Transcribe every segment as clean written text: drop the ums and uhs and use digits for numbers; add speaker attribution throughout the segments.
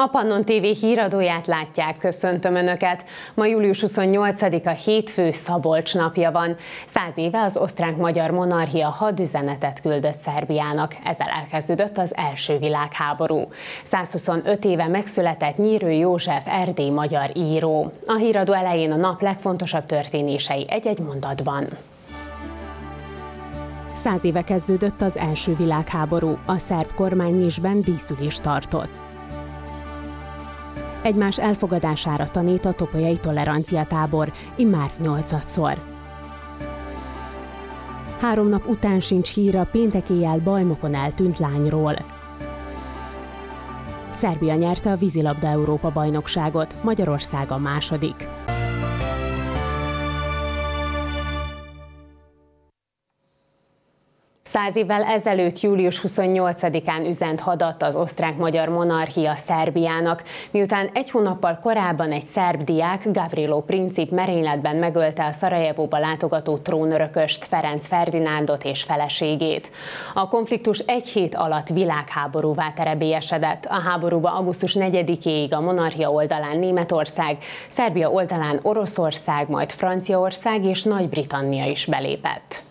Speaker 1: A Pannon TV híradóját látják, köszöntöm Önöket. Ma július 28-a hétfő, Szabolcs napja van. 100 éve az osztrák-magyar monarchia hadüzenetet küldött Szerbiának, ezzel elkezdődött az első világháború. 125 éve megszületett Nyírő József erdélyi magyar író. A híradó elején a nap legfontosabb történései egy-egy mondatban. 100 éve kezdődött az első világháború, a szerb kormány Nischben díszülést tartott. Egymás elfogadására tanít a topolyai toleranciatábor, immár 8-szor. 3 nap után sincs hír a péntek éjjel Bajmokon eltűnt lányról. Szerbia nyerte a vízilabda Európa-bajnokságot, Magyarország a második. Száz évvel ezelőtt, július 28-án üzent hadat az osztrák-magyar monarchia Szerbiának, miután egy hónappal korábban egy szerb diák, Gavrilo Princip merényletben megölte a Szarajevóba látogató trónörököst, Ferenc Ferdinándot és feleségét. A konfliktus egy hét alatt világháborúvá terebélyesedett. A háborúba augusztus 4-éig a monarchia oldalán Németország, Szerbia oldalán Oroszország, majd Franciaország és Nagy-Britannia is belépett.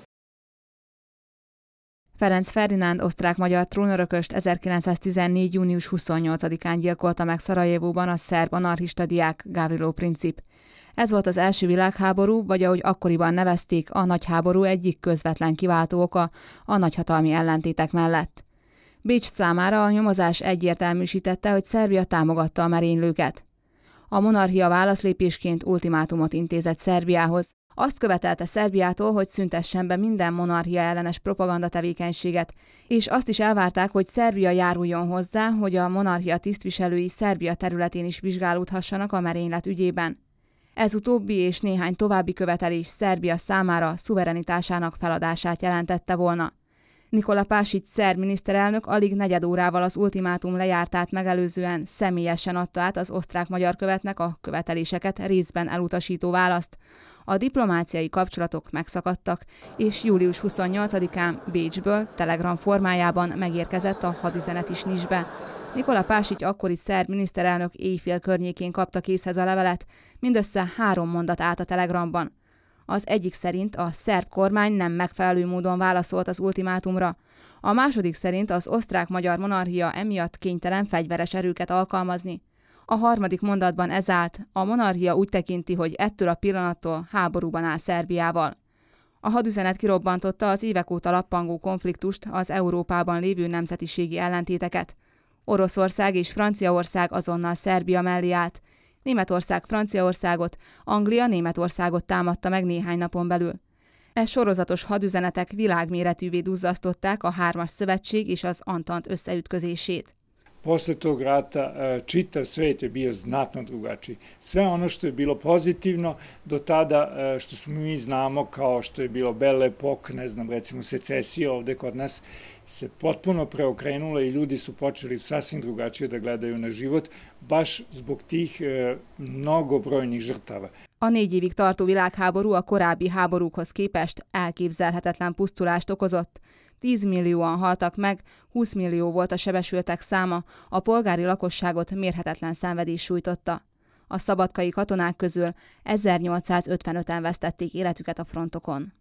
Speaker 2: Ferenc Ferdinánd osztrák-magyar trónörököst 1914. június 28-án gyilkolta meg Szarajevóban a szerb anarchista diák Gavrilo Princip. Ez volt az első világháború, vagy ahogy akkoriban nevezték, a nagyháború egyik közvetlen kiváltó oka a nagyhatalmi ellentétek mellett. Bécs számára a nyomozás egyértelműsítette, hogy Szerbia támogatta a merénylőket. A monarchia válaszlépésként ultimátumot intézett Szerbiához. Azt követelte Szerbiától, hogy szüntessen be minden monarchia ellenes propaganda tevékenységet, és azt is elvárták, hogy Szerbia járuljon hozzá, hogy a monarchia tisztviselői Szerbia területén is vizsgálódhassanak a merénylet ügyében. Ez utóbbi és néhány további követelés Szerbia számára szuverenitásának feladását jelentette volna. Nikola Pasic szerb miniszterelnök alig negyed órával az ultimátum lejártát megelőzően személyesen adta át az osztrák-magyar követnek a követeléseket részben elutasító választ. A diplomáciai kapcsolatok megszakadtak, és július 28-án Bécsből telegram formájában megérkezett a hadüzenet is Nischbe. Nikola Pasic akkori szerb miniszterelnök éjfél környékén kapta készhez a levelet, mindössze 3 mondat állt a telegramban. Az egyik szerint a szerb kormány nem megfelelő módon válaszolt az ultimátumra. A második szerint az osztrák-magyar monarchia emiatt kénytelen fegyveres erőket alkalmazni. A harmadik mondatban ez állt: a monarchia úgy tekinti, hogy ettől a pillanattól háborúban áll Szerbiával. A hadüzenet kirobbantotta az évek óta lappangó konfliktust, az Európában lévő nemzetiségi ellentéteket. Oroszország és Franciaország azonnal Szerbia mellé állt. Németország Franciaországot, Anglia Németországot támadta meg néhány napon belül. E sorozatos hadüzenetek világméretűvé duzzasztották a 3-as szövetség és az Antant összeütközését.
Speaker 3: Posle tog rata čitav svet je bio znatno drugačiji. Sve ono što je bilo pozitivno do tada, što mi znamo kao što je bilo Belle Époque, ne znam, recimo secesija ovde kod nas, se potpuno preokrenulo i ljudi su počeli sasvim drugačije da gledaju na život, baš zbog tih mnogobrojnih žrtava.
Speaker 2: A 4 évig tartó világháború a korábbi háborúkhoz képest elképzelhetetlen pusztulást okozott. 10 millióan haltak meg, 20 millió volt a sebesültek száma, a polgári lakosságot mérhetetlen szenvedés sújtotta. A szabadkai katonák közül 1855-en vesztették életüket a frontokon.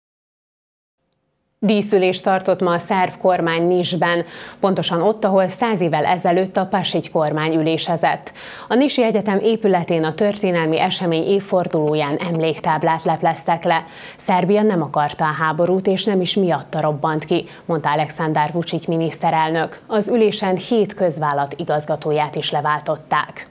Speaker 1: Díszülést tartott ma a szerb kormány Nischben, pontosan ott, ahol 100 évvel ezelőtt a Pasic kormány ülésezett. A Nissi Egyetem épületén a történelmi esemény évfordulóján emléktáblát lepleztek le. Szerbia nem akarta a háborút, és nem is miatta robbant ki, mondta Aleksandar Vučić miniszterelnök. Az ülésen 7 közvállalat igazgatóját is leváltották.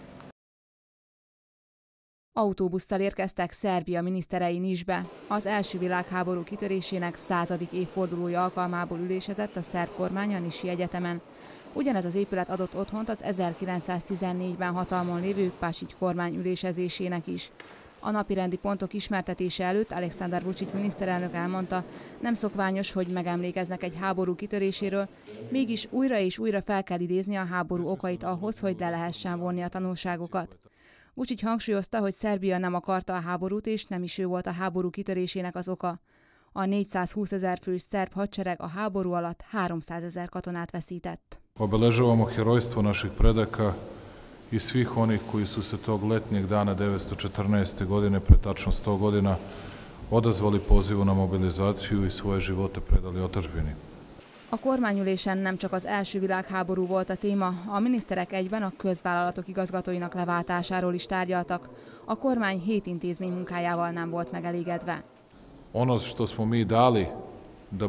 Speaker 2: Autóbusszal érkeztek Szerbia miniszterei Nischbe. Az első világháború kitörésének 100. évfordulója alkalmából ülésezett a szerb kormány a Nissi Egyetemen. Ugyanez az épület adott otthont az 1914-ben hatalmon lévő Pasic kormány ülésezésének is. A napirendi pontok ismertetése előtt Aleksandar Vučić miniszterelnök elmondta, nem szokványos, hogy megemlékeznek egy háború kitöréséről, mégis újra és újra fel kell idézni a háború okait ahhoz, hogy le lehessen vonni a tanulságokat. Vučić hangsúlyozta, hogy Szerbia nem akarta a háborút, és nem is ő volt a háború kitörésének az oka. A 420 000 fős szerb hadsereg a háború alatt 300 000 katonát veszített.
Speaker 4: Obeležavamo herojstvo naših predaka i svih onih koji su se tog letnjeg dana 1914. godine, pre tačno 100 godina, odazvali pozivu na mobilizáció és svoje živote predali otadžbini.
Speaker 2: A kormányülésen nem csak az első világháború volt a téma, a miniszterek egyben a közvállalatok igazgatóinak leváltásáról is tárgyaltak. A kormány 7 intézmény munkájával nem volt megelégedve.
Speaker 4: Ono što smo mi dali da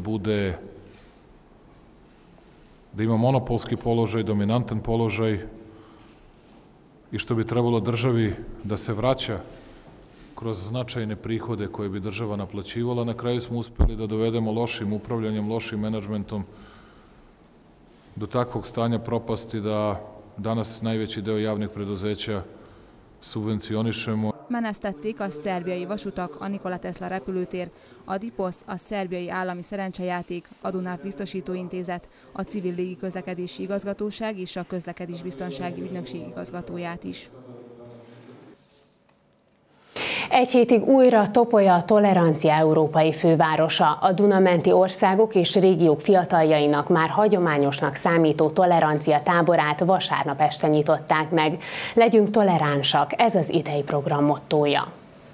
Speaker 4: ima monopolski položaj, dominantan položaj i što bi trebalo državi da se vraća kroz značajne prihode koje bi država naplaćivala, na kraju smo uspjeli da dovedemo lošim upravljanjem, lošim menadžmentom do takvog stanja propasti da danas najveći deo javnih preduzeća subvencionišemo.
Speaker 2: Menesztették a szerbiai vasutak, a Nikola Tesla repülőtér, a DIPOS, a szerbiai állami szerencsejáték, a Dunáv biztosítóintézet, a civil légiközlekedési igazgatóság és a közlekedésbiztonsági ügynökség igazgatóját is.
Speaker 1: Egy hétig újra Topolya a tolerancia európai fővárosa. A Duna-menti országok és régiók fiataljainak már hagyományosnak számító tolerancia táborát vasárnap este nyitották meg. Legyünk toleránsak, ez az idei program mottója.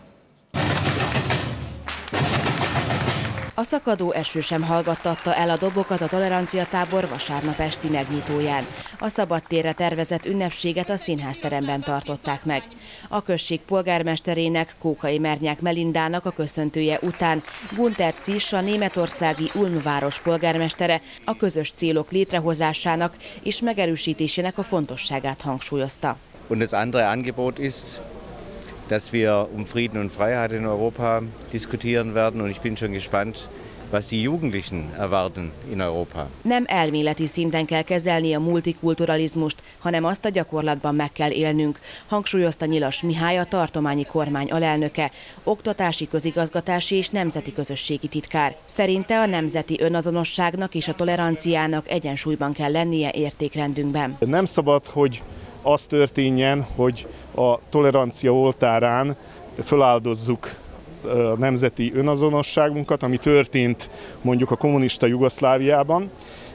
Speaker 5: A szakadó eső sem hallgattatta el a dobokat a tolerancia tábor vasárnap esti megnyitóján. A szabadtérre tervezett ünnepséget a színházteremben tartották meg. A község polgármesterének, Kókai Mernyák Melindának a köszöntője után Gunter Ciss, a németországi Ulm város polgármestere a közös célok létrehozásának és megerősítésének a fontosságát hangsúlyozta.
Speaker 6: Und das andere Angebot ist, dass wir um Frieden und Freiheit in Europa diskutieren werden, und ich bin schon gespannt, was die Jugendlichen erwarten in Europa.
Speaker 5: Nem elméleti szinten kell kezelni a multikulturalizmust, hanem azt a gyakorlatban meg kell élnünk, hangsúlyozta Nyilas Mihály, a tartományi kormány alelnöke, oktatási, közigazgatási és nemzeti közösségi titkár. Szerinte a nemzeti önazonosságnak és a toleranciának egyensúlyban kell lennie értékrendünkben.
Speaker 7: Nem szabad, hogy az történjen, hogy a tolerancia oltárán föláldozzuk a nemzeti önazonosságunkat, ami történt mondjuk a kommunista Jugoszláviában,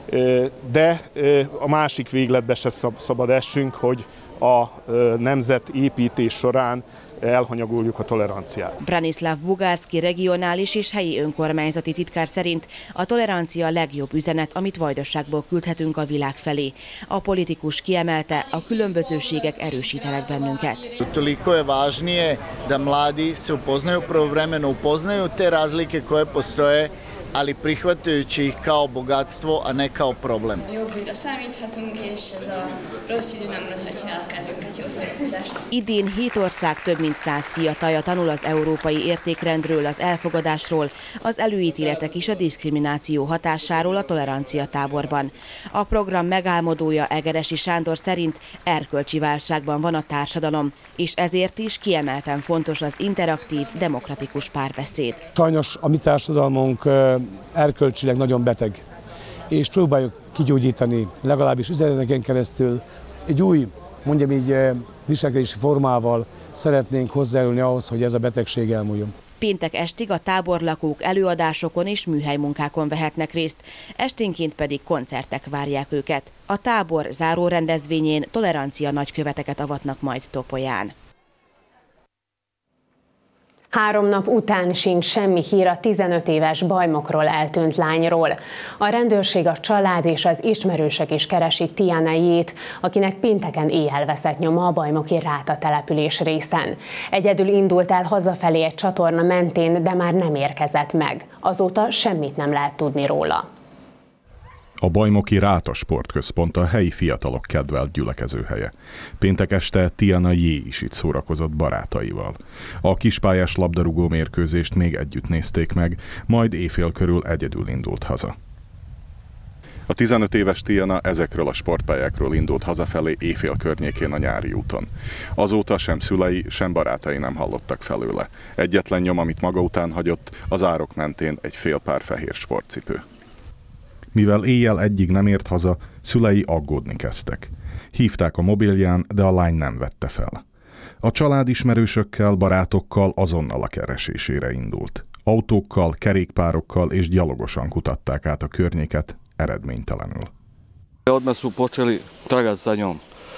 Speaker 7: de a másik végletbe se szabad essünk, hogy a nemzetépítés során elhanyagoljuk a toleranciát.
Speaker 5: Branislav Bugárszki regionális és helyi önkormányzati titkár szerint a tolerancia a legjobb üzenet, amit Vajdaságból küldhetünk a világ felé. A politikus kiemelte, a különbözőségek erősítenek bennünket.
Speaker 8: Toliko je važnije da mladi se upoznaju, pravovremeno upoznaju te razlike koje postoje, ali prihvatajući ih kao bogatstvo, a ne kao problem.
Speaker 9: Jobbra számíthatunk, és ez a rossz idő nem ronthatja el kedvünket, jó szórakozást.
Speaker 5: Idén 7 ország több mint 100 fiatalja tanul az európai értékrendről, az elfogadásról, az előítéletek és a diszkrimináció hatásáról a tolerancia táborban. A program megálmodója, Egeresi Sándor szerint erkölcsi válságban van a társadalom, és ezért is kiemelten fontos az interaktív, demokratikus párbeszéd.
Speaker 10: Sajnos a mi társadalmunk erkölcsileg nagyon beteg, és próbáljuk kigyógyítani, legalábbis üzeneteken keresztül egy új, mondjam így, viselkedési formával szeretnénk hozzájárulni ahhoz, hogy ez a betegség elmúljon.
Speaker 5: Péntek estig a táborlakók előadásokon és műhelymunkákon vehetnek részt, esténként pedig koncertek várják őket. A tábor záró rendezvényén tolerancia nagyköveteket avatnak majd Topolyán.
Speaker 1: 3 nap után sincs semmi hír a 15 éves bajmokról eltűnt lányról. A rendőrség, a család és az ismerősök is keresik Tiana J-t, akinek pénteken éjjel veszett nyoma a bajmoki Ráta település részen. Egyedül indult el hazafelé egy csatorna mentén, de már nem érkezett meg. Azóta semmit nem lehet tudni róla.
Speaker 11: A bajmoki Ráta sportközpont a helyi fiatalok kedvelt gyülekezőhelye. Péntek este Tiana J is itt szórakozott barátaival. A kispályás labdarúgó mérkőzést még együtt nézték meg, majd éjfél körül egyedül indult haza. A 15 éves Tiana ezekről a sportpályákról indult hazafelé éjfél környékén a nyári úton. Azóta sem szülei, sem barátai nem hallottak felőle. Egyetlen nyom, amit maga után hagyott, az árok mentén egy fél pár fehér sportcipő. Mivel éjjel egyig nem ért haza, szülei aggódni kezdtek. Hívták a mobilján, de a lány nem vette fel. A család ismerősökkel, barátokkal azonnal a keresésére indult. Autókkal, kerékpárokkal és gyalogosan kutatták át a környéket, eredménytelenül.
Speaker 12: Odmah su počeli tragati za njom.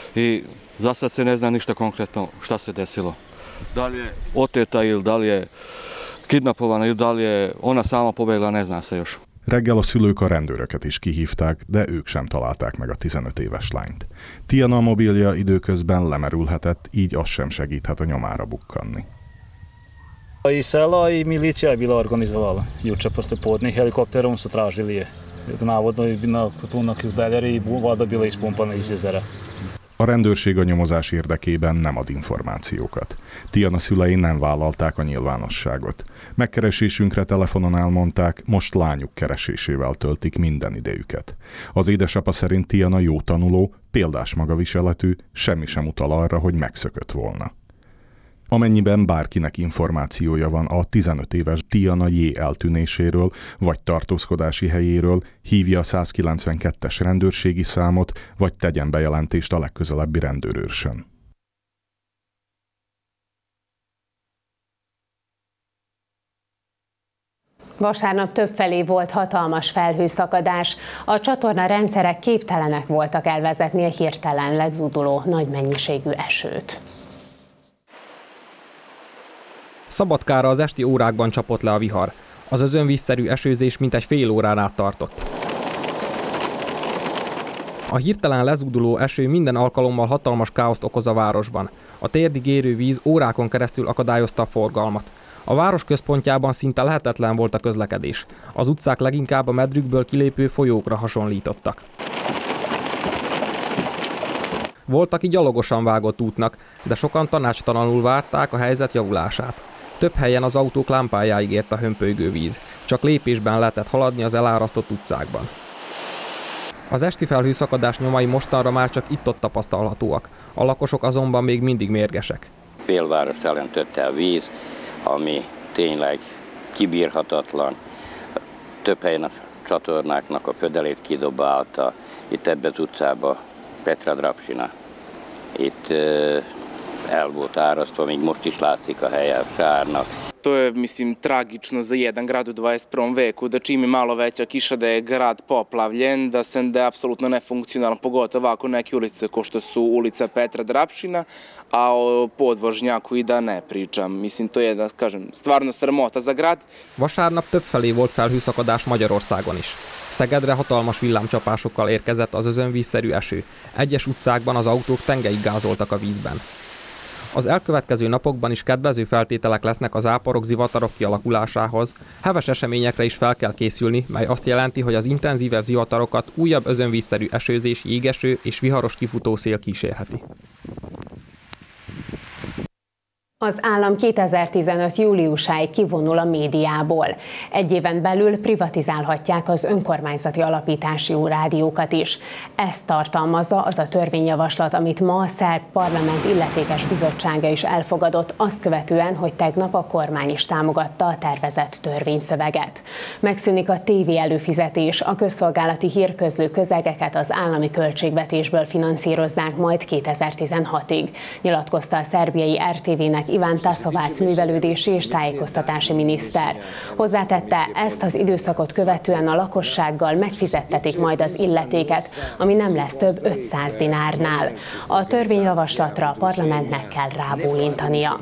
Speaker 12: I za sad se ne zna ništa konkretno šta se desilo. Da li je oteta ili da li je kidnapovana ili da li je ona sama pobegla, ne zna se još.
Speaker 11: Reggel a szülők a rendőröket is kihívták, de ők sem találták meg a 15 éves lányt. Tiana mobilja időközben lemerülhetett, így az sem segíthet a nyomára bukkanni.
Speaker 13: I sela i milicija je bila organizovala. Juče poslijepodne helikopterom su tražili je. Navodno je na kuteljari i voda bila ispumpana iz jezera.
Speaker 11: A rendőrség a nyomozás érdekében nem ad információkat. Tiana szülei nem vállalták a nyilvánosságot. Megkeresésünkre telefonon elmondták, most lányuk keresésével töltik minden idejüket. Az édesapa szerint Tiana jó tanuló, példás magaviseletű, semmi sem utal arra, hogy megszökött volna. Amennyiben bárkinek információja van a 15 éves Tiana J. eltűnéséről vagy tartózkodási helyéről, hívja a 192-es rendőrségi számot, vagy tegyen bejelentést a legközelebbi rendőrőrsön.
Speaker 1: Vasárnap többfelé volt hatalmas felhőszakadás. A csatorna rendszerek képtelenek voltak elvezetni a hirtelen lezúduló nagy mennyiségű esőt.
Speaker 14: Szabadkára az esti órákban csapott le a vihar. Az özönvízszerű esőzés mintegy fél órán át tartott. A hirtelen lezúduló eső minden alkalommal hatalmas káoszt okoz a városban. A térdig érő víz órákon keresztül akadályozta a forgalmat. A város központjában szinte lehetetlen volt a közlekedés. Az utcák leginkább a medrükből kilépő folyókra hasonlítottak. Volt, aki gyalogosan vágott útnak, de sokan tanácstalanul várták a helyzet javulását. Több helyen az autók lámpájáig ért a hömpölygő víz. Csak lépésben lehetett haladni az elárasztott utcákban. Az esti felhőszakadás nyomai mostanra már csak itt-ott tapasztalhatóak. A lakosok azonban még mindig mérgesek.
Speaker 15: Félvárost elöntötte a víz, ami tényleg kibírhatatlan. Több helyen a csatornáknak a födelét kidobálta. Itt ebbe az utcába Petra Drapšina. Itt el volt árasztva, még most is látszik a helye sárnak.
Speaker 16: To je, mislim, tragično za jedan grad u 21. veku, da čim je malo veća kiša da je grad poplavljen, da je apsolutno nefunkcionalan, pogotovo ovako neke ulice ko što su ulica Petra Drapšina, a o podvožnjaku i da ne pričam. Mislim, to je, da kažem, stvarno sramota za grad.
Speaker 14: Vasárnap többfelé volt felhőszakadás Magyarországon is. Szegedre hatalmas villámcsapásokkal érkezett az özönvízszerű eső. Egyes utcákban az autók tengeig gázoltak a vízben. Az elkövetkező napokban is kedvező feltételek lesznek az záporok, zivatarok kialakulásához. Heves eseményekre is fel kell készülni, mely azt jelenti, hogy az intenzívebb zivatarokat újabb özönvízszerű esőzés, jégeső és viharos kifutószél kísérheti.
Speaker 1: Az állam 2015. júliusáig kivonul a médiából. Egy éven belül privatizálhatják az önkormányzati alapítású rádiókat is. Ezt tartalmazza az a törvényjavaslat, amit ma a szerb parlament illetékes bizottsága is elfogadott, azt követően, hogy tegnap a kormány is támogatta a tervezett törvényszöveget. Megszűnik a tévé előfizetés, a közszolgálati hírközlő közegeket az állami költségvetésből finanszírozzák majd 2016-ig, nyilatkozta a szerbiai RTV-nek Iván Tasovac művelődési és tájékoztatási miniszter. Hozzátette, ezt az időszakot követően a lakossággal megfizettetik majd az illetéket, ami nem lesz több 500 dinárnál. A törvényjavaslatra a parlamentnek kell rábólintania.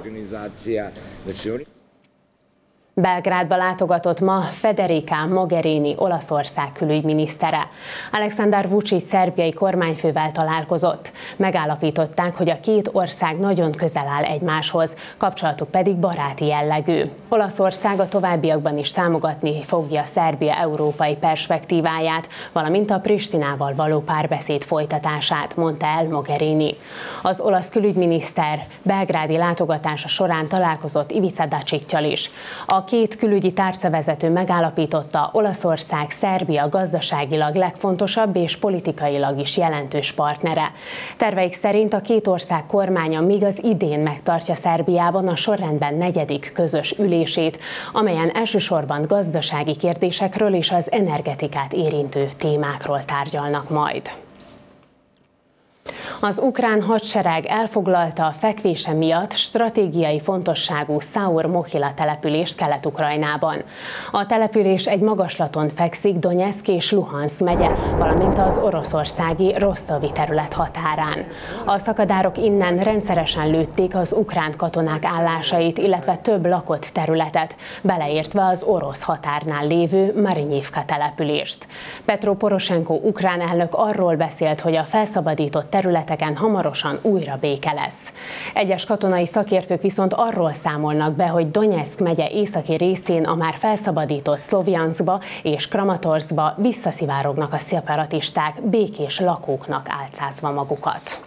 Speaker 1: Belgrádba látogatott ma Federica Mogherini, Olaszország külügyminisztere. Alexander Vučić szerbiai kormányfővel találkozott. Megállapították, hogy a két ország nagyon közel áll egymáshoz, kapcsolatuk pedig baráti jellegű. Olaszország a továbbiakban is támogatni fogja Szerbia európai perspektíváját, valamint a Pristinával való párbeszéd folytatását, mondta el Mogherini. Az olasz külügyminiszter belgrádi látogatása során találkozott Ivica Dačićsal is. A két külügyi tárcavezető megállapította, Olaszország Szerbia gazdaságilag legfontosabb és politikailag is jelentős partnere. Terveik szerint a két ország kormánya még az idén megtartja Szerbiában a sorrendben 4. közös ülését, amelyen elsősorban gazdasági kérdésekről és az energetikát érintő témákról tárgyalnak majd. Az ukrán hadsereg elfoglalta a fekvése miatt stratégiai fontosságú Saur-Mohyla települést Kelet-Ukrajnában. A település egy magaslaton fekszik Donyeck és Luhanszk megye, valamint az oroszországi Rosztovi terület határán. A szakadárok innen rendszeresen lőtték az ukrán katonák állásait, illetve több lakott területet, beleértve az orosz határnál lévő Marinyivka települést. Petro Poroshenko ukrán elnök arról beszélt, hogy a felszabadított területeken hamarosan újra béke lesz. Egyes katonai szakértők viszont arról számolnak be, hogy Donyeck megye északi részén a már felszabadított Szlovjanszkba és Kramatorszkba visszaszivárognak a szeparatisták, békés lakóknak álcázva magukat.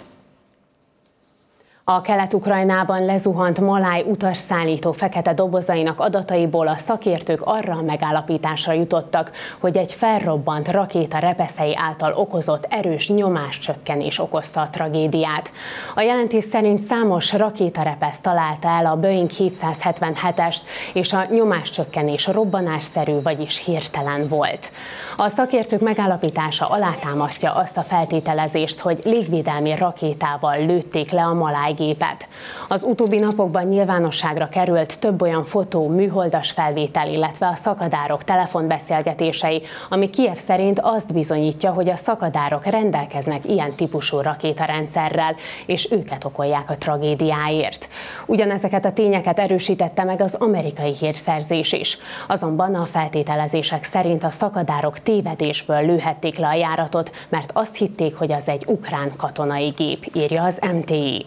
Speaker 1: A Kelet-Ukrajnában lezuhant maláj utasszállító fekete dobozainak adataiból a szakértők arra a megállapításra jutottak, hogy egy felrobbant rakéta repeszei által okozott erős nyomáscsökkenés okozta a tragédiát. A jelentés szerint számos rakétarepesz találta el a Boeing 777-est, és a nyomáscsökkenés robbanásszerű, vagyis hirtelen volt. A szakértők megállapítása alátámasztja azt a feltételezést, hogy légvédelmi rakétával lőtték le a maláj gépet. Az utóbbi napokban nyilvánosságra került több olyan fotó, műholdas felvétel, illetve a szakadárok telefonbeszélgetései, ami Kijev szerint azt bizonyítja, hogy a szakadárok rendelkeznek ilyen típusú rakétarendszerrel, és őket okolják a tragédiáért. Ugyanezeket a tényeket erősítette meg az amerikai hírszerzés is. Azonban a feltételezések szerint a szakadárok tévedésből lőhették le a járatot, mert azt hitték, hogy az egy ukrán katonai gép, írja az MTI.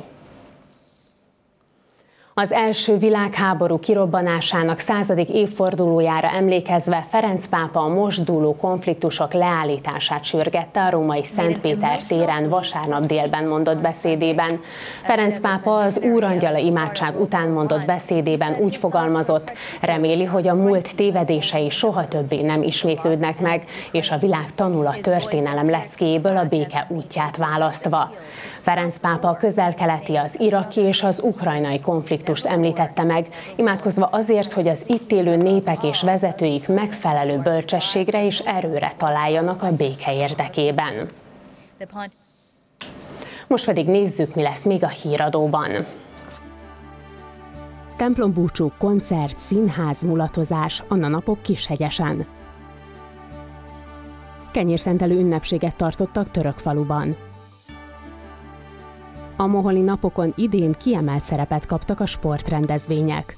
Speaker 1: Az első világháború kirobbanásának 100. évfordulójára emlékezve Ferenc pápa a most dúló konfliktusok leállítását sürgette a római Szentpéter téren vasárnap délben mondott beszédében. Ferenc pápa az Úrangyala imádság után mondott beszédében úgy fogalmazott, reméli, hogy a múlt tévedései soha többé nem ismétlődnek meg, és a világ tanul a történelem leckéjéből a béke útját választva. Ferenc pápa a közel-keleti, az iraki és az ukrajnai konfliktust említette meg, imádkozva azért, hogy az itt élő népek és vezetőik megfelelő bölcsességre és erőre találjanak a béke érdekében. Most pedig nézzük, mi lesz még a híradóban. Templombúcsú, koncert, színház, mulatozás, Anna napok Kishegyesen. Kenyérszentelő ünnepséget tartottak Törökfaluban. A moholi napokon idén kiemelt szerepet kaptak a sportrendezvények.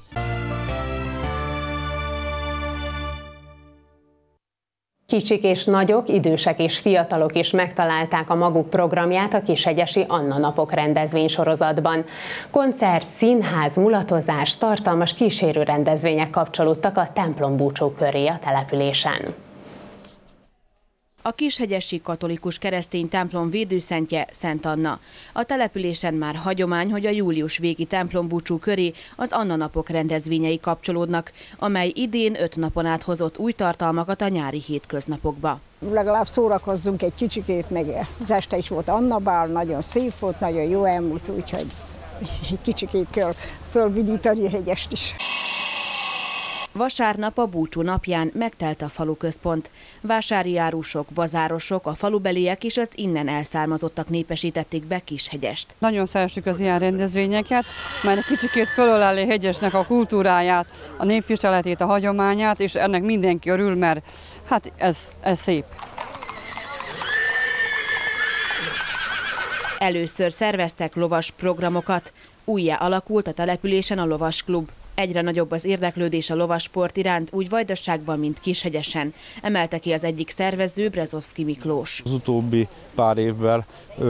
Speaker 1: Kicsik és nagyok, idősek és fiatalok is megtalálták a maguk programját a Kishegyesi Anna napok rendezvénysorozatban. Koncert, színház, mulatozás, tartalmas kísérő rendezvények kapcsolódtak a templombúcsú köré a településen.
Speaker 5: A Kishegyesi katolikus keresztény templom védőszentje Szent Anna. A településen már hagyomány, hogy a július végi templombúcsú köré az Anna napok rendezvényei kapcsolódnak, amely idén 5 napon át hozott új tartalmakat a nyári hétköznapokba.
Speaker 17: Legalább szórakozzunk egy kicsikét, meg az este is volt Anna bál, nagyon szép volt, nagyon jó elmúlt, úgyhogy egy kicsikét kell fölvidítani a hegyest is.
Speaker 5: Vasárnap a búcsú napján megtelt a faluközpont. Vásári árusok, bazárosok, a falubeliek és az innen elszármazottak népesítették be Kishegyest.
Speaker 18: Nagyon szeretjük az ilyen rendezvényeket, mert kicsikét fölöleli Hegyesnek a kultúráját, a népviseletét, a hagyományát, és ennek mindenki örül, mert hát ez szép.
Speaker 5: Először szerveztek lovas programokat. Újjá alakult a településen a lovasklub. Egyre nagyobb az érdeklődés a lovasport iránt, úgy Vajdaságban, mint Kishegyesen, emelte ki az egyik szervező, Brezovszki Miklós.
Speaker 19: Az utóbbi pár évben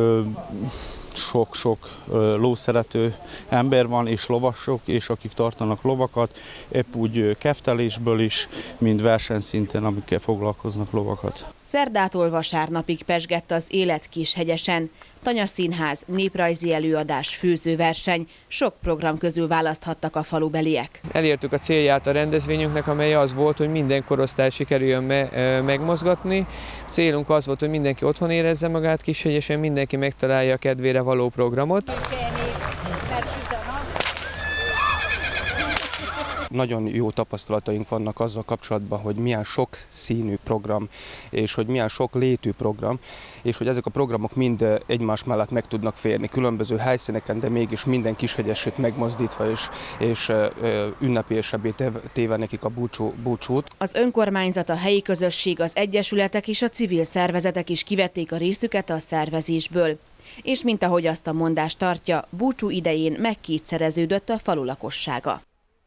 Speaker 19: sok-sok lószerető ember van, és lovasok, és akik tartanak lovakat, épp úgy keftelésből is, mint versenyszinten, amikkel foglalkoznak lovakat.
Speaker 5: Szerdától vasárnapig pezsgett az élet Kishegyesen. Tanyaszínház, néprajzi előadás, főzőverseny, sok program közül választhattak a falubeliek.
Speaker 20: Elértük a célját a rendezvényünknek, amely az volt, hogy minden korosztály sikerüljön megmozgatni. Célunk az volt, hogy mindenki otthon érezze magát Kishegyesen, mindenki megtalálja a kedvére való programot.
Speaker 21: Nagyon jó tapasztalataink vannak azzal kapcsolatban, hogy milyen sok színű program, és hogy milyen sok létű program, és hogy ezek a programok mind egymás mellett meg tudnak férni különböző helyszíneken, de mégis minden kishegyesét megmozdítva, és ünnepélyesebbé téve nekik a búcsút.
Speaker 5: Az önkormányzat, a helyi közösség, az egyesületek és a civil szervezetek is kivették a részüket a szervezésből. És mint ahogy azt a mondás tartja, búcsú idején megkétszereződött a falu lakossága.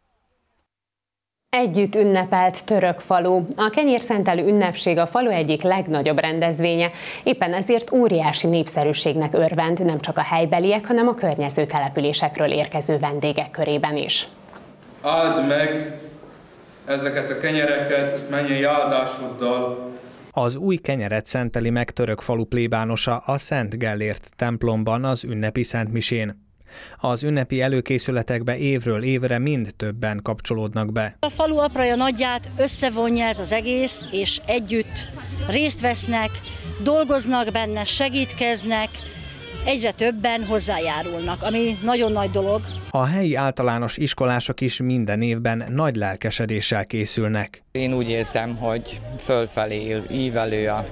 Speaker 1: Együtt ünnepelt Törökfalu. A kenyérszentelő ünnepség a falu egyik legnagyobb rendezvénye, éppen ezért óriási népszerűségnek örvend nem csak a helybeliek, hanem a környező településekről érkező vendégek körében is.
Speaker 22: Áld meg ezeket a kenyereket mennyei áldásoddal.
Speaker 14: Az új kenyeret szenteli meg Törökfalu plébánosa a Szent Gellért templomban az ünnepi szentmisén. Az ünnepi előkészületekbe évről évre mind többen kapcsolódnak be.
Speaker 23: A falu apraja nagyját összevonja ez az egész, és együtt részt vesznek, dolgoznak benne, segítkeznek, egyre többen hozzájárulnak, ami nagyon nagy dolog.
Speaker 14: A helyi általános iskolások is minden évben nagy lelkesedéssel készülnek.
Speaker 24: Én úgy érzem, hogy fölfelé ívelő a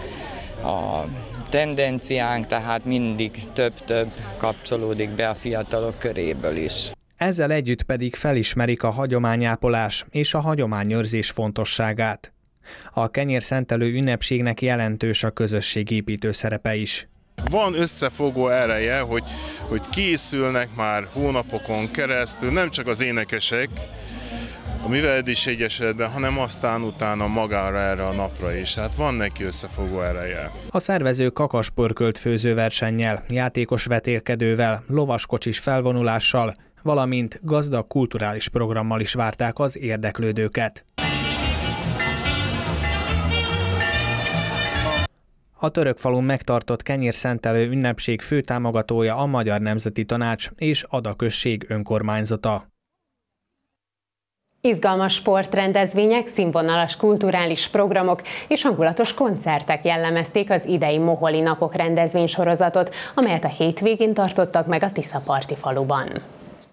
Speaker 24: tendenciánk, tehát mindig több kapcsolódik be a fiatalok köréből is.
Speaker 14: Ezzel együtt pedig felismerik a hagyományápolás és a hagyományőrzés fontosságát. A kenyérszentelő ünnepségnek jelentős a közösségépítő szerepe is.
Speaker 25: Van összefogó ereje, hogy készülnek már hónapokon keresztül, nem csak az énekesek, a Művelődési Egyesületben, hanem aztán utána magára erre a napra is. Tehát van neki összefogó ereje.
Speaker 14: A szervezők kakaspörkölt főzőversennyel, játékos vetélkedővel, lovaskocsis felvonulással, valamint gazdag kulturális programmal is várták az érdeklődőket. A Törökfalun megtartott kenyérszentelő ünnepség főtámogatója a Magyar Nemzeti Tanács és Ada község önkormányzata.
Speaker 1: Izgalmas sportrendezvények, színvonalas kulturális programok és hangulatos koncertek jellemezték az idei Moholi Napok rendezvénysorozatot, amelyet a hétvégén tartottak meg a Tiszaparti faluban.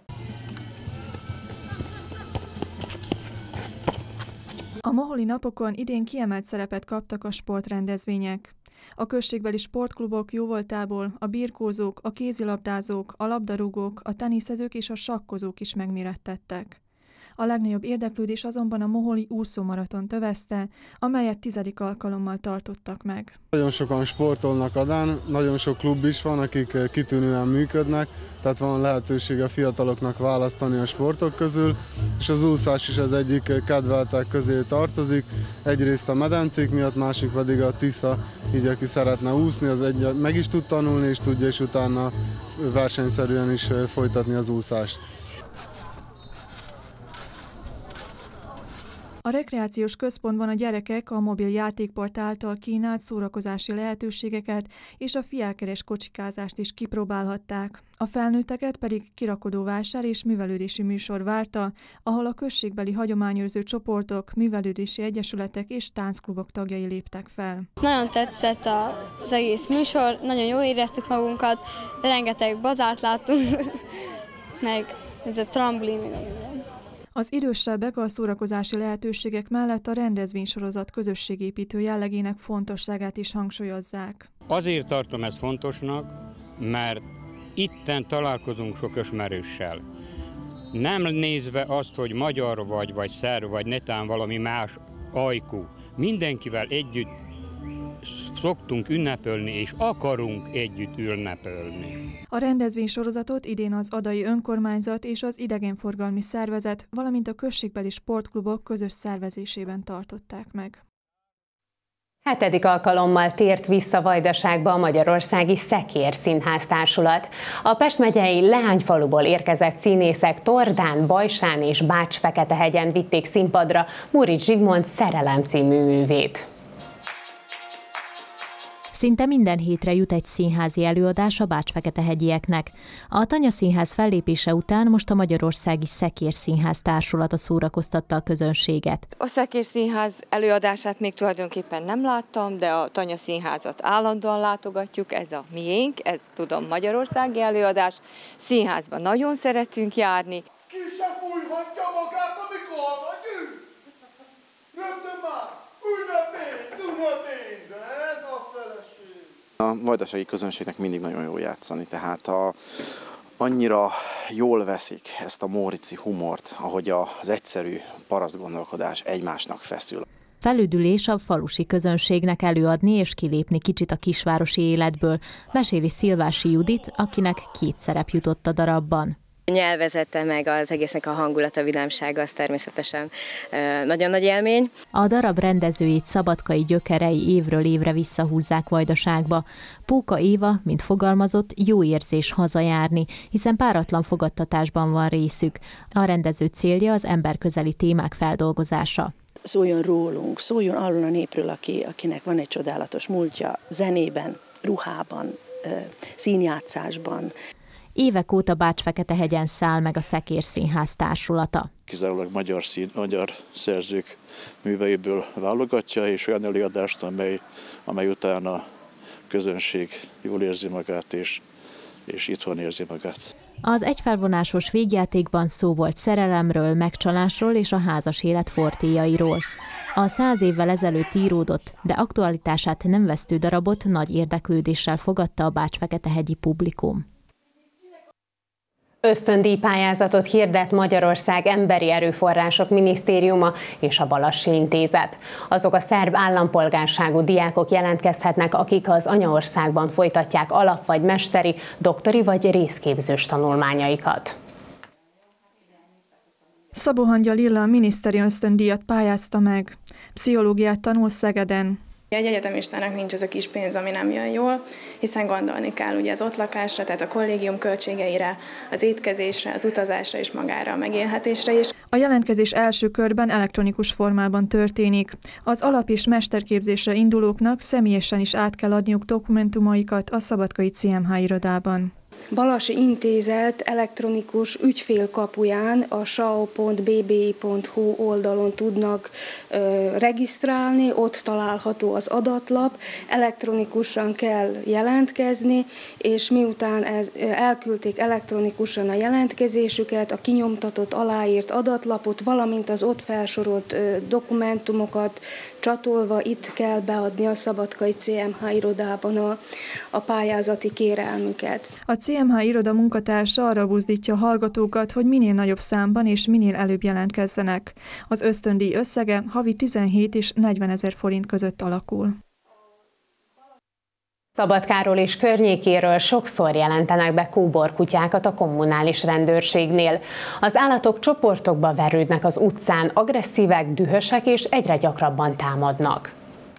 Speaker 26: A Moholi Napokon idén kiemelt szerepet kaptak a sportrendezvények. A községbeli sportklubok jóvoltából a birkózók, a kézilabdázók, a labdarúgók, a teniszezők és a sakkozók is megmérettettek. A legnagyobb érdeklődés azonban a moholi úszómaraton övezte, amelyet 10. alkalommal tartottak meg.
Speaker 27: Nagyon sokan sportolnak Adán, nagyon sok klub is van, akik kitűnően működnek, tehát van lehetőség a fiataloknak választani a sportok közül, és az úszás is az egyik kedveltek közé tartozik. Egyrészt a medencék miatt, másik pedig a Tisza, így aki szeretne úszni, az meg is tud tanulni, és tudja, és utána versenyszerűen is folytatni az úszást.
Speaker 26: A rekreációs központban a gyerekek a mobil játékport által kínált szórakozási lehetőségeket és a fiákeres kocsikázást is kipróbálhatták. A felnőtteket pedig kirakodóvásár és művelődési műsor várta, ahol a községbeli hagyományőrző csoportok, művelődési egyesületek és táncklubok tagjai léptek fel.
Speaker 28: Nagyon tetszett az egész műsor, nagyon jól éreztük magunkat, rengeteg bazárt láttunk, meg ez a trambolin, meg minden.
Speaker 26: Az idősebbek a szórakozási lehetőségek mellett a rendezvénysorozat közösségépítő jellegének fontosságát is hangsúlyozzák.
Speaker 29: Azért tartom ezt fontosnak, mert itten találkozunk sok ismerőssel. Nem nézve azt, hogy magyar vagy szerb, vagy netán valami más ajkú. Mindenkivel együtt szoktunk ünnepelni, és akarunk együtt ünnepelni.
Speaker 26: A rendezvénysorozatot idén az adai önkormányzat és az idegenforgalmi szervezet, valamint a községbeli sportklubok közös szervezésében tartották meg.
Speaker 1: 7. alkalommal tért vissza Vajdaságba a Magyarországi Szekér Színház Társulat. A Pest megyei Leányfaluból érkezett színészek Tordán, Bajsán és Bács-Feketehegyen vitték színpadra Móricz Zsigmond Szerelem című művét.
Speaker 30: Szinte minden hétre jut egy színházi előadás a Bács-Feketehegyieknek. A Tanya Színház fellépése után most a Magyarországi Szekér Színház Társulata szórakoztatta a közönséget.
Speaker 31: A Szekér Színház előadását még tulajdonképpen nem láttam, de a Tanya Színházat állandóan látogatjuk, ez a miénk, ez tudom magyarországi előadás. Színházban nagyon szeretünk járni.
Speaker 32: Ki se fújhatja magát a
Speaker 2: A vajdasági közönségnek mindig nagyon jó játszani, tehát annyira jól veszik ezt a mórici humort, ahogy az egyszerű parasztgondolkodás egymásnak feszül.
Speaker 30: Felüdülés a falusi közönségnek előadni és kilépni kicsit a kisvárosi életből, meséli Szilvási Judit, akinek 2 szerep jutott a darabban.
Speaker 3: A nyelvezete meg az egésznek a hangulata, vidámsága az természetesen nagyon nagy élmény.
Speaker 30: A darab rendezőjét Szabadkai gyökerei évről évre visszahúzzák Vajdaságba. Póka Éva, mint fogalmazott, jó érzés hazajárni, hiszen páratlan fogadtatásban van részük. A rendező célja az emberközeli témák feldolgozása.
Speaker 4: Szóljon rólunk, szóljon arról a népről, akinek van egy csodálatos múltja, zenében, ruhában, színjátszásban.
Speaker 30: Évek óta Bács-Feketehegyen száll meg a Szekér Színház társulata.
Speaker 6: Kizárólag magyar szerzők műveiből válogatja, és olyan előadást, amely után a közönség jól érzi magát, és itthon érzi magát.
Speaker 30: Az egyfelvonásos végjátékban szó volt szerelemről, megcsalásról és a házas élet fortéjairól. A 100 évvel ezelőtt íródott, de aktualitását nem vesztő darabot nagy érdeklődéssel fogadta a Bács-Feketehegyi publikum.
Speaker 1: Ösztöndíjpályázatot hirdet Magyarország Emberi Erőforrások Minisztériuma és a Balassi Intézet. Azok a szerb állampolgárságú diákok jelentkezhetnek, akik az anyaországban folytatják alap- vagy mesteri, doktori vagy részképzős tanulmányaikat.
Speaker 26: Szabó Hangyal Lilla a miniszteri ösztöndíjat pályázta meg. Pszichológiát tanul Szegeden.
Speaker 7: Egy egyetemistának nincs az a kis pénz, ami nem jön jól, hiszen gondolni kell ugye az ott lakásra, tehát a kollégium költségeire, az étkezésre, az utazásra és magára a megélhetésre is.
Speaker 26: A jelentkezés első körben elektronikus formában történik. Az alap- és mesterképzésre indulóknak személyesen is át kell adniuk dokumentumaikat a szabadkai CMH irodában.
Speaker 8: Balassi Intézet elektronikus ügyfélkapuján a sao.bbi.hu oldalon tudnak regisztrálni, ott található az adatlap, elektronikusan kell jelentkezni, és miután elküldték elektronikusan a jelentkezésüket, a kinyomtatott, aláírt adatlapot, valamint az ott felsorolt dokumentumokat csatolva itt kell beadni a szabadkai CMH irodában a pályázati kérelmüket.
Speaker 26: A CMH iroda munkatársa arra buzdítja a hallgatókat, hogy minél nagyobb számban és minél előbb jelentkezzenek. Az ösztöndíj összege havi 17 és 40 000 forint között alakul.
Speaker 1: Szabadkáról és környékéről sokszor jelentenek be kóborkutyákat a kommunális rendőrségnél. Az állatok csoportokba verődnek az utcán, agresszívek, dühösek és egyre gyakrabban támadnak.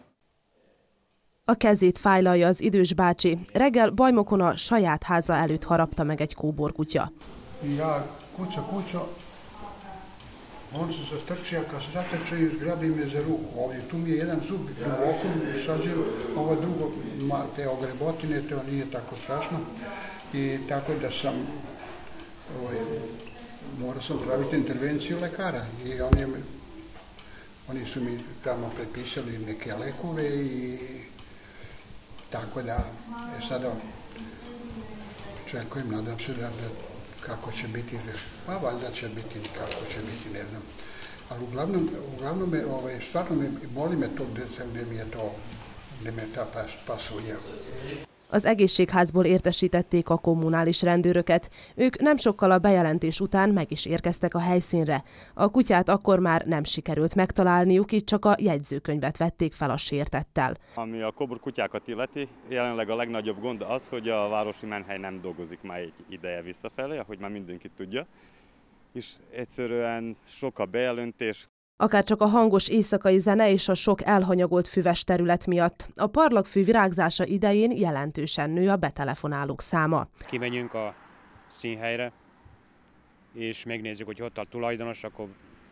Speaker 9: A kezét fájlalja az idős bácsi. Reggel Bajmokon a saját háza előtt harapta meg egy kóborkutya.
Speaker 10: Ja, kuća, on se zastrčio, kad se zatrčio i zgrabi me za ruku. Ovdje tu mi je jedan zub duboko sažio, ovo drugo, te ogrebotine, to nije tako strašno. I tako da sam, morao sam praviti intervenciju lekara. I oni su mi tamo prepisali neke lekove i tako da sada čekujem, nadam se da kako će biti, pa valjda će biti, kako će biti, ne znam. Ali uglavnom me, stvarno me boli me to, gdje me ta pasulja.
Speaker 9: Az egészségházból értesítették a kommunális rendőröket. Ők nem sokkal a bejelentés után meg is érkeztek a helyszínre. A kutyát akkor már nem sikerült megtalálniuk, így csak a jegyzőkönyvet vették fel a sértettel.
Speaker 11: Ami a kóborkutyákat illeti, jelenleg a legnagyobb gond az, hogy a városi menhely nem dolgozik már egy ideje visszafelé, ahogy már mindenki tudja. És egyszerűen sok a bejelentés.
Speaker 9: Akárcsak a hangos éjszakai zene és a sok elhanyagolt füves terület miatt. A parlagfű virágzása idején jelentősen nő a betelefonálók száma.
Speaker 12: Kimegyünk a színhelyre, és megnézzük, hogy ott a tulajdonos, akkor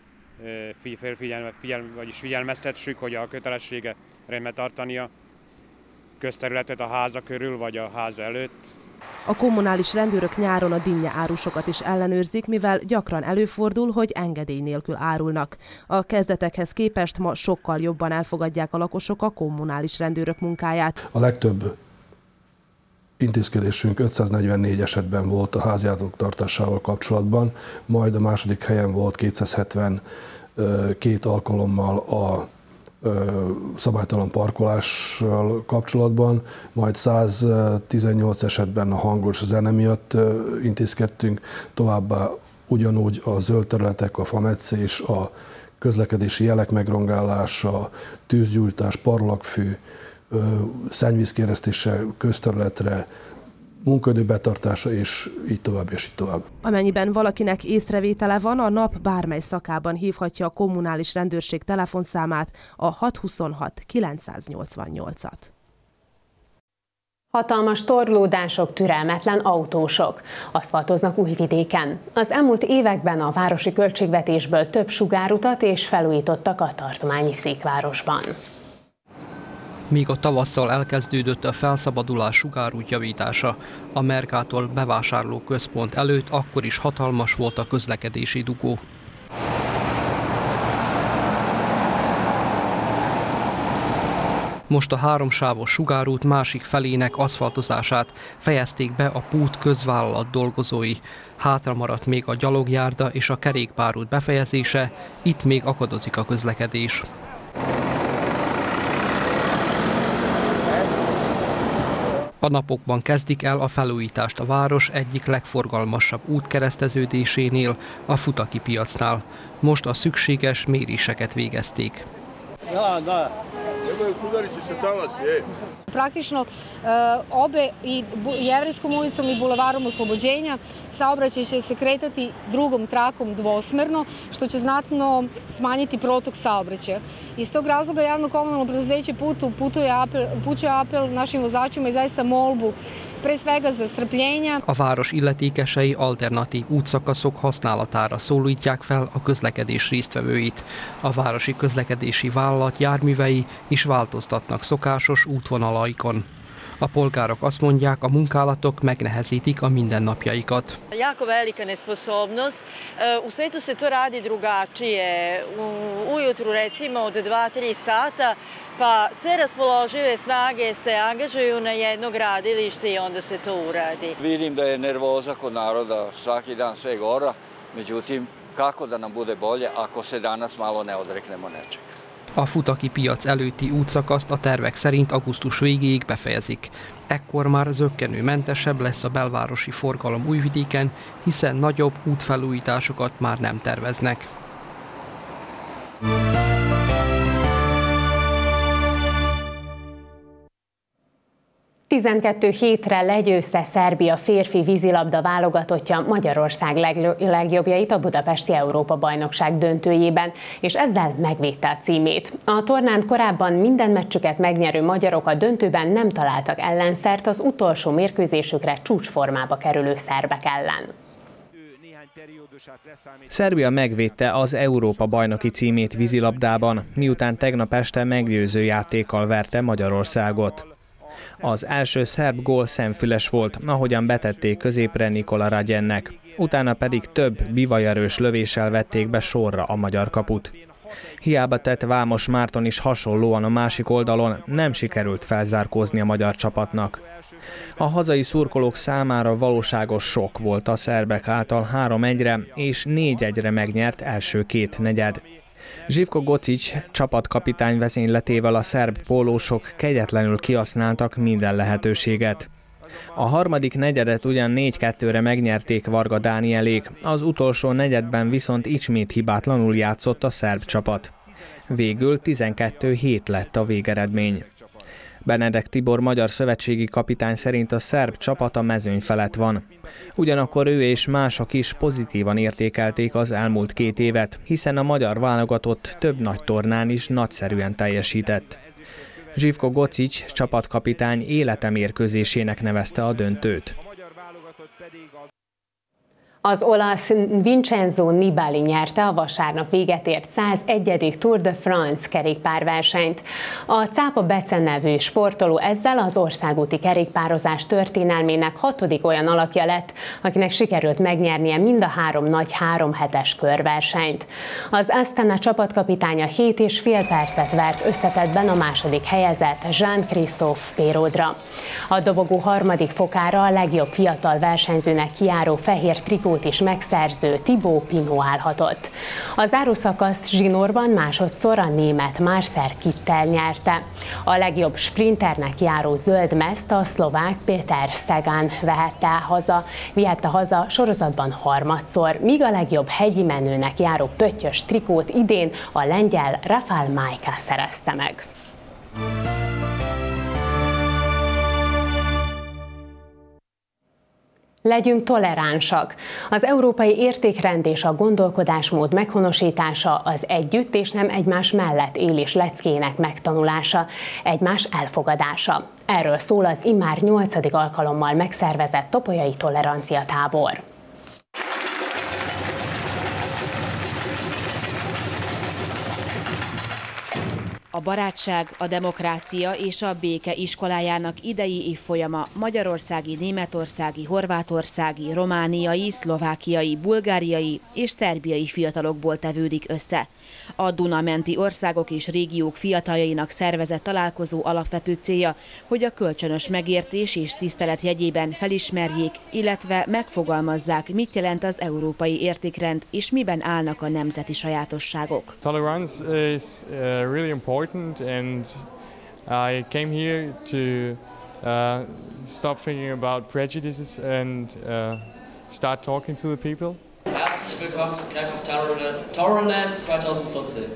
Speaker 12: figyelmeztessük, hogy a kötelessége rendben tartania közterületet a háza körül vagy a háza előtt.
Speaker 9: A kommunális rendőrök nyáron a dinnye árusokat is ellenőrzik, mivel gyakran előfordul, hogy engedély nélkül árulnak. A kezdetekhez képest ma sokkal jobban elfogadják a lakosok a kommunális rendőrök munkáját.
Speaker 13: A legtöbb intézkedésünk 544 esetben volt a háziállatok tartásával kapcsolatban, majd a második helyen volt 272 alkalommal a szabálytalan parkolással kapcsolatban, majd 118 esetben a hangos zene miatt intézkedtünk, továbbá ugyanúgy a zöld területek, a fametszés, a közlekedési jelek megrongálása, tűzgyújtás, parlagfű, szennyvízkéresztése közterületre, munkaidő betartása, és így tovább, és így tovább.
Speaker 9: Amennyiben valakinek észrevétele van, a nap bármely szakában hívhatja a kommunális rendőrség telefonszámát, a 626 988-at.
Speaker 1: Hatalmas torlódások, türelmetlen autósok. Aszfaltoznak Újvidéken. Az elmúlt években a városi költségvetésből több sugárutat és felújítottak a tartományi Székvárosban.
Speaker 14: Míg a tavasszal elkezdődött a felszabadulás sugárút javítása, a Mercator bevásárlóközpont előtt akkor is hatalmas volt a közlekedési dugó. Most a 3 sávos sugárút másik felének aszfaltozását fejezték be a Pút közvállalat dolgozói. Hátra maradt még a gyalogjárda és a kerékpárút befejezése, itt még akadozik a közlekedés. A napokban kezdik el a felújítást a város egyik legforgalmasabb útkereszteződésénél, a Futaki piacnál. Most a szükséges méréseket végezték.
Speaker 5: Praktično obe i Jevrejskom ulicom i Bulevarom Oslobođenja saobraćaj će se kretati drugom trakom dvosmerno, što će znatno smanjiti protok saobraćaja. Iz tog razloga javno komunalno preduzeće upućuje apel našim vozačima i zaista molbu pre svega za strpljenja.
Speaker 14: A város illetékesei alternatív útszakaszok használatára szólítják fel a közlekedés résztvevőit. A városi közlekedési vállalat járművei is változtatnak szokásos útvonalaikon. A polgárok azt mondják, a munkálatok megnehezítik a mindennapjaikat.
Speaker 15: Jako velika nesposobnost. U svetu se to radi drugačije. Ujutru recimo od 2-3 sata, pa sve raspoložive snage se angažuju na jedno gradilište i onda se to uradi.
Speaker 16: Vidim da je nervoza kod naroda svaki dan sve gora, međutim kako da nam bude bolje ako se danas malo ne odreknemo nečega.
Speaker 14: A Futaki piac előtti útszakaszt a tervek szerint augusztus végéig befejezik. Ekkor már zökkenőmentesebb lesz a belvárosi forgalom Újvidéken, hiszen nagyobb útfelújításokat már nem terveznek.
Speaker 1: 12 hétre legyőzte Szerbia férfi vízilabda válogatottja Magyarország legjobbjait a budapesti Európa-bajnokság döntőjében, és ezzel megvédte a címét. A tornán korábban minden meccsüket megnyerő magyarok a döntőben nem találtak ellenszert az utolsó mérkőzésükre csúcsformába kerülő szerbek ellen.
Speaker 17: Szerbia megvédte az Európa-bajnoki címét vízilabdában, miután tegnap este meggyőző játékkal verte Magyarországot. Az első szerb gól szemfüles volt, ahogyan betették középre Nikola Radjennek. Utána pedig több bivajerős lövéssel vették be sorra a magyar kaput. Hiába tett Vámos Márton is hasonlóan a másik oldalon, nem sikerült felzárkózni a magyar csapatnak. A hazai szurkolók számára valóságos sok volt a szerbek által 3-1-re és 4-1-re megnyert első két negyed. Živko Gocic csapatkapitány vezényletével a szerb pólósok kegyetlenül kihasználtak minden lehetőséget. A harmadik negyedet ugyan 4-2-re megnyerték Varga Dánielék, az utolsó negyedben viszont ismét hibátlanul játszott a szerb csapat. Végül 12-7 lett a végeredmény. Benedek Tibor magyar szövetségi kapitány szerint a szerb csapat a mezőny felett van. Ugyanakkor ő és mások is pozitívan értékelték az elmúlt 2 évet, hiszen a magyar válogatott több nagy tornán is nagyszerűen teljesített. Živko Gocic csapatkapitány élete mérkőzésének nevezte a döntőt.
Speaker 1: Az olasz Vincenzo Nibali nyerte a vasárnap véget ért 101. Tour de France kerékpárversenyt. A Cápa Bece nevű sportoló ezzel az országúti kerékpározás történelmének 6. olyan alakja lett, akinek sikerült megnyernie mind a 3 nagy 3 hetes körversenyt. Az Astana csapatkapitánya 7,5 percet vert összetettben a második helyezett Jean-Christophe Pérodra. A dobogó harmadik fokára a legjobb fiatal versenyzőnek kijáró fehér trikó trikót is megszerző Thibaut Pinot állhatott. A zárószakaszt zsinórban másodszor a német Marcel Kittel nyerte. A legjobb sprinternek járó zöld mezt a szlovák Peter Sagan vihette haza sorozatban harmadszor, míg a legjobb hegyi menőnek járó pöttyös trikót idén a lengyel Rafał Majka szerezte meg. Legyünk toleránsak. Az európai értékrend és a gondolkodásmód meghonosítása az együtt és nem egymás mellett élés leckének megtanulása, egymás elfogadása. Erről szól az immár 8. alkalommal megszervezett topolyai tolerancia tábor.
Speaker 18: A barátság, a demokrácia és a béke iskolájának idei évfolyama magyarországi, németországi, horvátországi, romániai, szlovákiai, bulgáriai és szerbiai fiatalokból tevődik össze. A Duna-menti országok és régiók fiataljainak szervezett találkozó alapvető célja, hogy a kölcsönös megértés és tisztelet jegyében felismerjék, illetve megfogalmazzák, mit jelent az európai értékrend és miben állnak a nemzeti sajátosságok.
Speaker 19: Tolerance is really important. And I came here to stop thinking about prejudices and start talking to the people.
Speaker 20: Herzlich willkommen zum Camp of Tolerance 2014.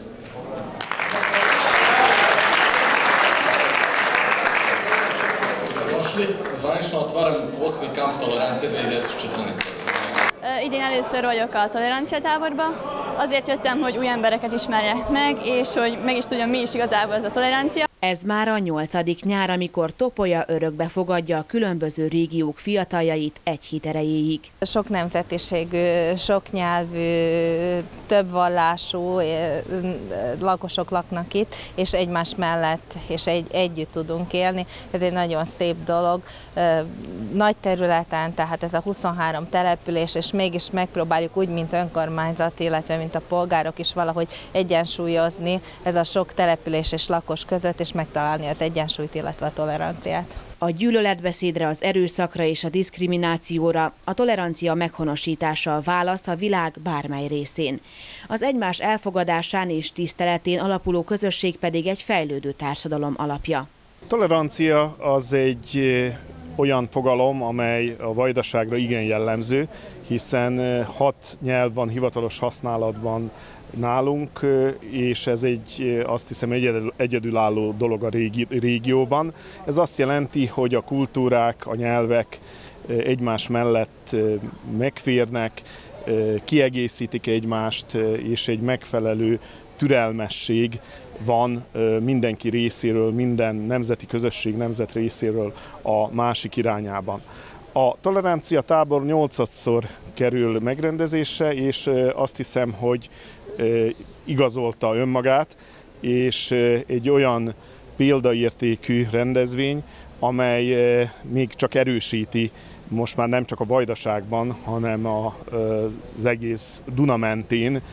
Speaker 20: Dobrodošli, zvanično otvaram 8. kamp Tolerancije 2014.
Speaker 21: Idén először vagyok a tolerancia táborban. Azért jöttem, hogy új embereket ismerjek meg, és hogy meg is tudjam, mi is igazából ez a tolerancia.
Speaker 18: Ez már a 8. nyár, amikor Topolya örökbe fogadja a különböző régiók fiataljait egy hét erejéig.
Speaker 22: Sok nemzetiségű, sok nyelvű, több vallású lakosok laknak itt, és egymás mellett és együtt tudunk élni. Ez egy nagyon szép dolog. Nagy területen, tehát ez a 23 település, és mégis megpróbáljuk úgy, mint önkormányzat, illetve mint a polgárok is valahogy egyensúlyozni ez a sok település és lakos között, és megtalálni az egyensúlyt, illetve a toleranciát.
Speaker 18: A gyűlöletbeszédre, az erőszakra és a diszkriminációra a tolerancia meghonosítása a válasz a világ bármely részén. Az egymás elfogadásán és tiszteletén alapuló közösség pedig egy fejlődő társadalom alapja.
Speaker 23: A tolerancia az egy olyan fogalom, amely a vajdaságra igen jellemző, hiszen 6 nyelv van hivatalos használatban nálunk, és ez egy, azt hiszem, egyedülálló dolog a régióban. Ez azt jelenti, hogy a kultúrák, a nyelvek egymás mellett megférnek, kiegészítik egymást, és egy megfelelő türelmesség van mindenki részéről, minden nemzeti közösség, nemzet részéről a másik irányában. A tolerancia tábor 8-szor kerül megrendezésre, és azt hiszem, hogy igazolta önmagát, és egy olyan példaértékű rendezvény, amely még csak erősíti most már nem csak a Vajdaságban, hanem az egész Duna mentén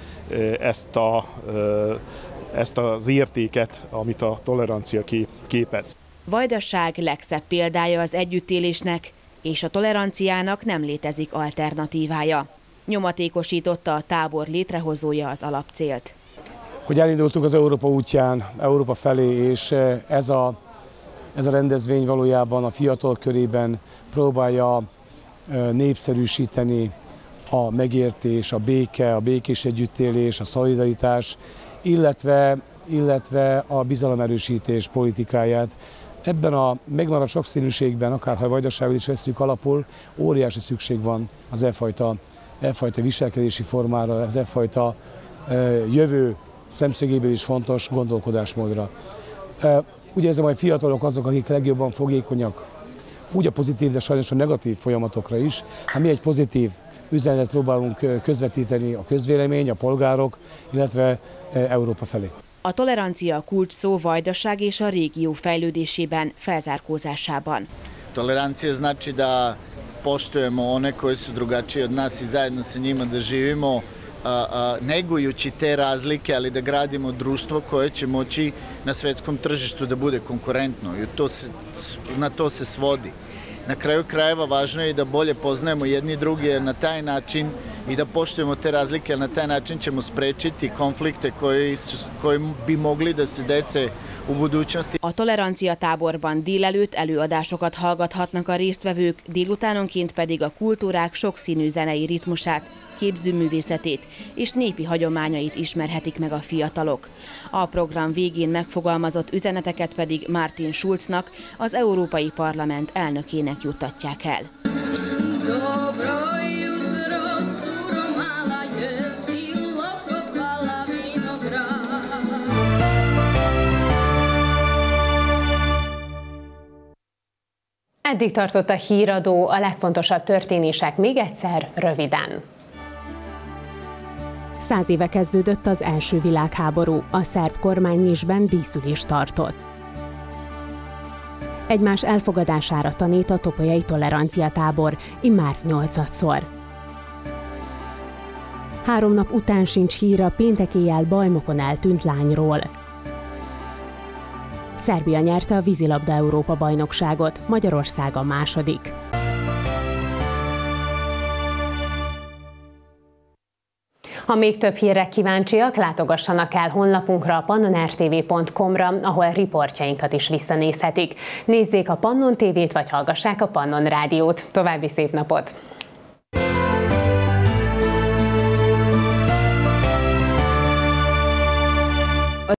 Speaker 23: ezt az értéket, amit a tolerancia képez.
Speaker 18: Vajdaság legszebb példája az együttélésnek, és a toleranciának nem létezik alternatívája. Nyomatékosította a tábor létrehozója az alapcélt.
Speaker 24: Hogy elindultunk az Európa útján, Európa felé, és ez a rendezvény valójában a fiatal körében próbálja népszerűsíteni a megértés, a béke, a békés együttélés, a szolidaritás, illetve a bizalomerősítés politikáját. Ebben a megmaradt sokszínűségben, akárha a Vajdaságot is vesszük alapul, óriási szükség van az e-fajta viselkedési formára, az e-fajta jövő szemszögéből is fontos gondolkodásmódra. Ugye ezek a fiatalok azok, akik legjobban fogékonyak, úgy a pozitív, de sajnos a negatív folyamatokra is. Hát mi egy pozitív üzenetet próbálunk közvetíteni a közvélemény, a polgárok, illetve Európa felé.
Speaker 18: A tolerancia kulcs szó Vajdaság és a régió fejlődésében, felzárkózásában.
Speaker 25: Tolerancija znači da poštujemo one koji su drugačiji od nas i zajedno sa njima da živimo negujući te razlike, ali da gradimo društvo koje će moći na svetskom tržištu da bude konkurentno. I na to se svodi. Na kraju krajeva važno je i da bolje poznajemo jedni drugi, jer na taj način i da poštujemo te razlike, jer na taj način ćemo sprečiti konflikte koji bi mogli da se dese u budućnosti.
Speaker 18: A tolerancia táborban délelőtt előadásokat hallgathatnak a résztvevők, délutánonként pedig a kultúrák sokszínű zenei ritmusát, képzőművészetét és népi hagyományait ismerhetik meg a fiatalok. A program végén megfogalmazott üzeneteket pedig Martin Schulznak, az Európai Parlament elnökének juttatják el.
Speaker 1: Eddig tartott a híradó, a legfontosabb történések még egyszer röviden.
Speaker 2: 100 éve kezdődött az első világháború, a szerb kormány Nischben díszülést tartott. Egymás elfogadására tanít a topolyai tolerancia tábor, immár 8-szor. 3 nap után sincs hír a péntek éjjel Bajmokon eltűnt lányról. Szerbia nyerte a vízilabda Európa-bajnokságot, Magyarország a második.
Speaker 1: Ha még több hírre kíváncsiak, látogassanak el honlapunkra, a pannonrtv.com-ra, ahol riportjainkat is visszanézhetik. Nézzék a Pannon TV-t, vagy hallgassák a Pannon Rádiót. További szép napot!